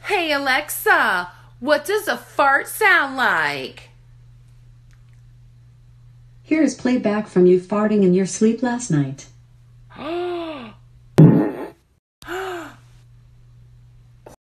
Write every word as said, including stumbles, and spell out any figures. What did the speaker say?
Hey Alexa, what does a fart sound like? Here is playback from you farting in your sleep last night.